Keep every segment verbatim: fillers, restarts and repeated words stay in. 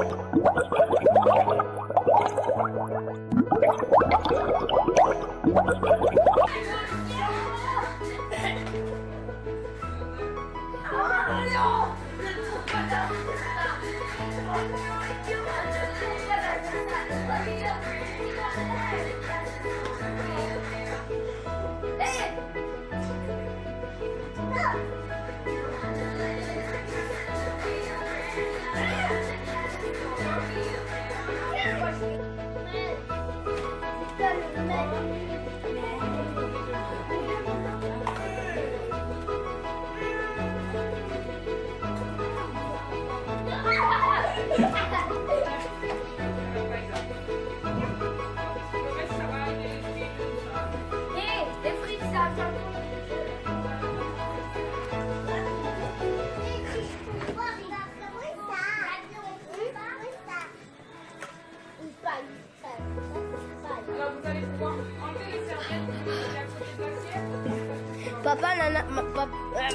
Papa, Nana, ma, papa, euh,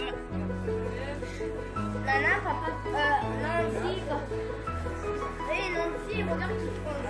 Nana, papa, euh, Nancy, papa. Hey, Nancy, regarde ce qu'ils font.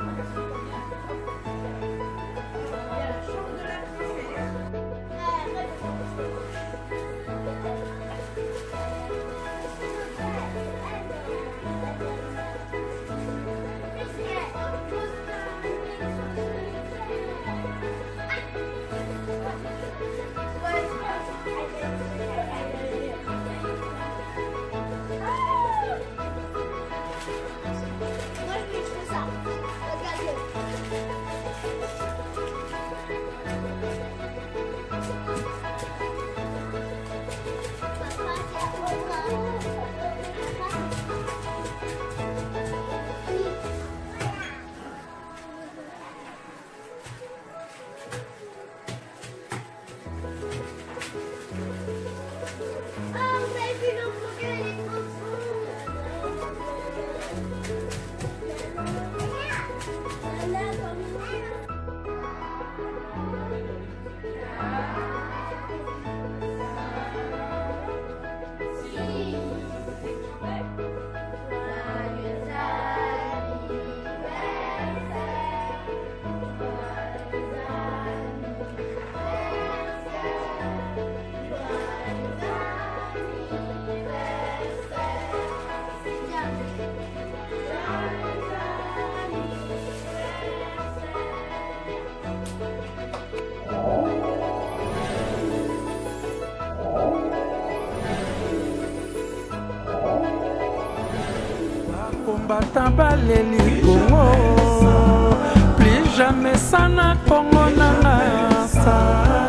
Combattant baleli Congo, plus jamais ça na Congo na sa.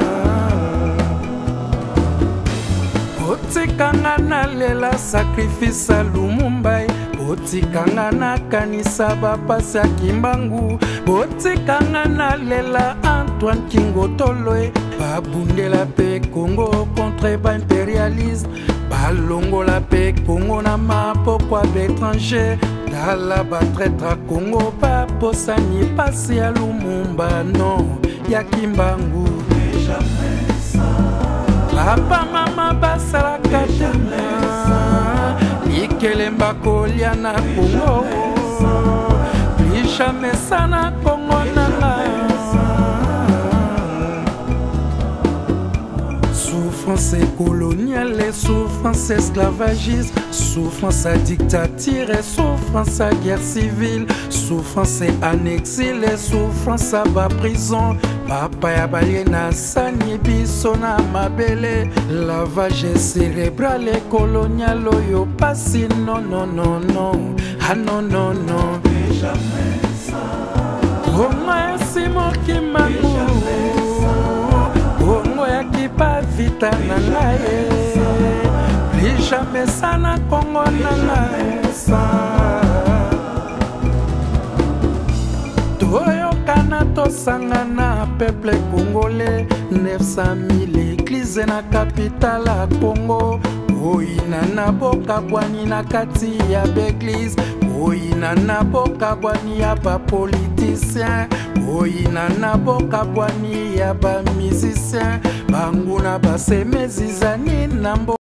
Otikanga na lela sacrifice à Lumumba, otikanga na kanisa bapasa Kimbangu, otikanga na lela Antoine Kingotoloe, babundela pe Congo contre ba impérialisme. Balongo la paix Congo na mapokwa d'étranger. Dala batraître Congo pa posani pasi ya Lumumba non ya Kimbangu. Papa mama basala katana Ikelemba kolia na Congo. Plus jamais sana Congo nanga. Souffrance coloniale, souffrance esclavagiste, souffrance à dictature et souffrance à guerre civile, souffrance en exil et souffrance à bas prison. Papa ya baliena sani biso na mabele, lavage cérébral et colonial oyo pasi non non non non, ah non non non. Jamais ça. Roma Simon Kimbangu. Congo ya kipa vita na ngai, plus jamais ça na Congo na ngai sa. Toyokana tosangana peuple congolais, neuf cent mille églises na capitale ya Congo. Oina na boka bwani na kati ya l'église, oina na boka bwani ya ba politicien, oina na boka bwani ya ba musicien, banguna basemezizani na mbo